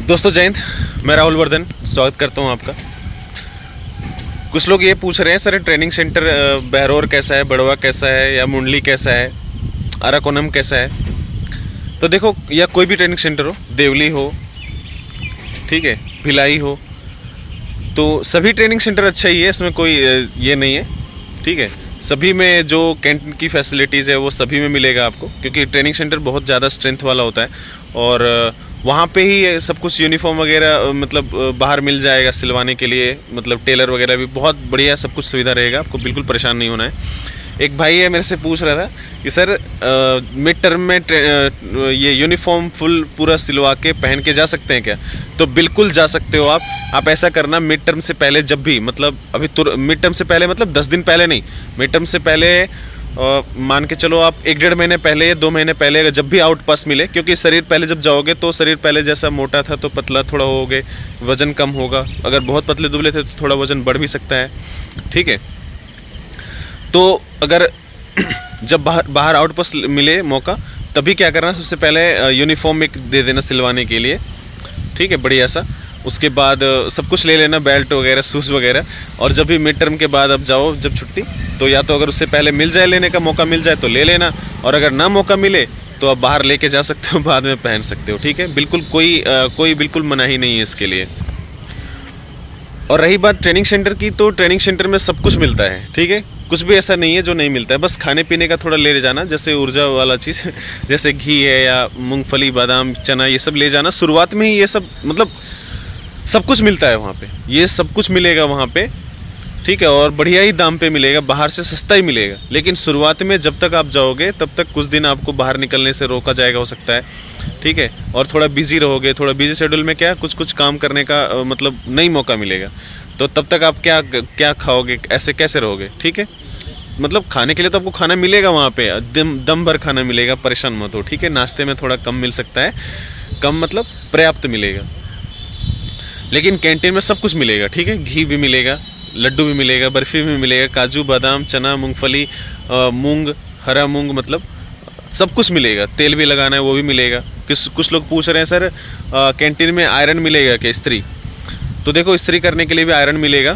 दोस्तों जय हिंद, मैं राहुल वर्धन स्वागत करता हूं आपका। कुछ लोग ये पूछ रहे हैं सर ट्रेनिंग सेंटर बहरोर कैसा है, बड़वा कैसा है, या मुंडली कैसा है, अराकोनम कैसा है। तो देखो, या कोई भी ट्रेनिंग सेंटर हो, देवली हो, ठीक है, भिलाई हो, तो सभी ट्रेनिंग सेंटर अच्छा ही है, इसमें कोई ये नहीं है, ठीक है। सभी में जो कैंटीन की फैसिलिटीज़ है वो सभी में मिलेगा आपको, क्योंकि ट्रेनिंग सेंटर बहुत ज़्यादा स्ट्रेंथ वाला होता है और वहाँ पे ही सब कुछ यूनिफॉर्म वगैरह मतलब बाहर मिल जाएगा सिलवाने के लिए, मतलब टेलर वगैरह भी बहुत बढ़िया सब कुछ सुविधा रहेगा, आपको बिल्कुल परेशान नहीं होना है। एक भाई है मेरे से पूछ रहा था कि सर मिड टर्म में ये यूनिफॉर्म फुल पूरा सिलवा के पहन के जा सकते हैं क्या? तो बिल्कुल जा सकते हो आप ऐसा करना मिड टर्म से पहले, जब भी मतलब अभी मिड टर्म से पहले मतलब 10 दिन पहले नहीं, मिड टर्म से पहले मान के चलो आप 1-1.5 महीने पहले या 2 महीने पहले, अगर जब भी आउट पास मिले, क्योंकि शरीर पहले जब जाओगे तो शरीर पहले जैसा मोटा था तो पतला थोड़ा होगे, वज़न कम होगा, अगर बहुत पतले दुबले थे तो थोड़ा वज़न बढ़ भी सकता है, ठीक है। तो अगर जब बाहर आउट पास मिले मौका, तभी क्या करना, सबसे पहले यूनिफॉर्म एक दे देना सिलवाने के लिए, ठीक है, बढ़िया सा। उसके बाद सब कुछ ले लेना, बेल्ट वगैरह, शूज़ वगैरह। और जब भी मिड टर्म के बाद अब जाओ जब छुट्टी, तो या तो अगर उससे पहले मिल जाए, लेने का मौका मिल जाए तो ले लेना, और अगर ना मौका मिले तो आप बाहर लेके जा सकते हो, बाद में पहन सकते हो, ठीक है। बिल्कुल कोई बिल्कुल मनाही नहीं है इसके लिए। और रही बात ट्रेनिंग सेंटर की, तो ट्रेनिंग सेंटर में सब कुछ मिलता है, ठीक है, कुछ भी ऐसा नहीं है जो नहीं मिलता है। बस खाने पीने का थोड़ा ले जाना, जैसे ऊर्जा वाला चीज़ जैसे घी है या मूंगफली, बादाम, चना, ये सब ले जाना। शुरुआत में ही ये सब मतलब सब कुछ मिलता है वहाँ पे, ये सब कुछ मिलेगा वहाँ पे, ठीक है, और बढ़िया ही दाम पे मिलेगा, बाहर से सस्ता ही मिलेगा। लेकिन शुरुआत में जब तक आप जाओगे तब तक कुछ दिन आपको बाहर निकलने से रोका जाएगा, हो सकता है, ठीक है, और थोड़ा बिजी रहोगे। थोड़ा बिजी शेड्यूल में क्या कुछ काम करने का मतलब नहीं मौका मिलेगा, तो तब तक आप क्या खाओगे, ऐसे कैसे रहोगे, ठीक है। मतलब खाने के लिए तो आपको खाना मिलेगा वहाँ पे, दम भर खाना मिलेगा, परेशान मत हो, ठीक है। नाश्ते में थोड़ा कम मिल सकता है, कम मतलब पर्याप्त मिलेगा, लेकिन कैंटीन में सब कुछ मिलेगा, ठीक है। घी भी मिलेगा, लड्डू भी मिलेगा, बर्फ़ी भी मिलेगा, काजू, बादाम, चना, मूंगफली, मूंग, हरा मूंग, मतलब सब कुछ मिलेगा। तेल भी लगाना है वो भी मिलेगा। कुछ लोग पूछ रहे हैं सर कैंटीन में आयरन मिलेगा क्या, इस्त्री? तो देखो, इस्त्री करने के लिए भी आयरन मिलेगा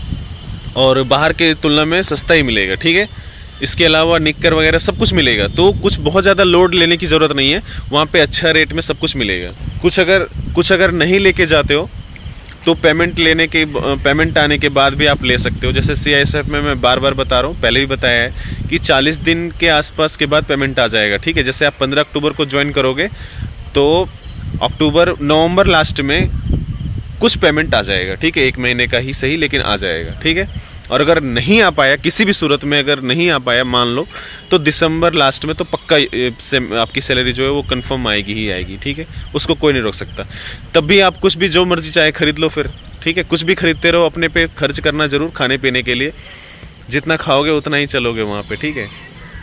और बाहर के तुलना में सस्ता ही मिलेगा, ठीक है। इसके अलावा निक्कर वगैरह सब कुछ मिलेगा, तो कुछ बहुत ज़्यादा लोड लेने की ज़रूरत नहीं है, वहाँ पे अच्छा रेट में सब कुछ मिलेगा। कुछ अगर नहीं लेके जाते हो तो पेमेंट आने के बाद भी आप ले सकते हो। जैसे CISF में मैं बार बार बता रहा हूँ, पहले भी बताया है कि 40 दिन के आसपास के बाद पेमेंट आ जाएगा, ठीक है। जैसे आप 15 अक्टूबर को ज्वाइन करोगे तो नवंबर लास्ट में कुछ पेमेंट आ जाएगा, ठीक है, 1 महीने का ही सही, लेकिन आ जाएगा, ठीक है। और अगर नहीं आ पाया, किसी भी सूरत में अगर नहीं आ पाया मान लो, तो दिसंबर लास्ट में तो पक्का से आपकी सैलरी जो है वो कंफर्म आएगी ही आएगी, ठीक है, उसको कोई नहीं रोक सकता। तब भी आप कुछ भी जो मर्जी चाहे खरीद लो फिर, ठीक है, कुछ भी खरीदते रहो, अपने पे खर्च करना जरूर खाने पीने के लिए, जितना खाओगे उतना ही चलोगे वहाँ पे, ठीक है।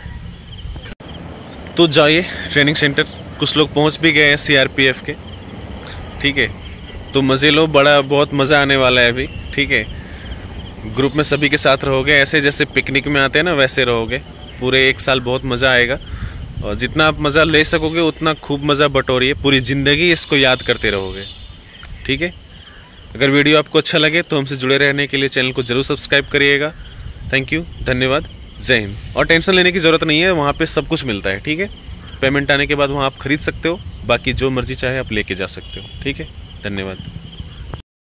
तो जाइए ट्रेनिंग सेंटर, कुछ लोग पहुँच भी गए हैं CRPF के, ठीक है, तो मज़े लो, बहुत मज़ा आने वाला है अभी, ठीक है। ग्रुप में सभी के साथ रहोगे, ऐसे जैसे पिकनिक में आते हैं ना वैसे रहोगे, पूरे 1 साल बहुत मज़ा आएगा, और जितना आप मज़ा ले सकोगे उतना खूब मज़ा बटोरिए, पूरी ज़िंदगी इसको याद करते रहोगे, ठीक है। अगर वीडियो आपको अच्छा लगे तो हमसे जुड़े रहने के लिए चैनल को ज़रूर सब्सक्राइब करिएगा। थैंक यू, धन्यवाद, जय हिंद। और टेंशन लेने की ज़रूरत नहीं है, वहाँ पे सब कुछ मिलता है, ठीक है। पेमेंट आने के बाद वहाँ आप खरीद सकते हो, बाकी जो मर्जी चाहे आप लेके जा सकते हो, ठीक है। धन्यवाद।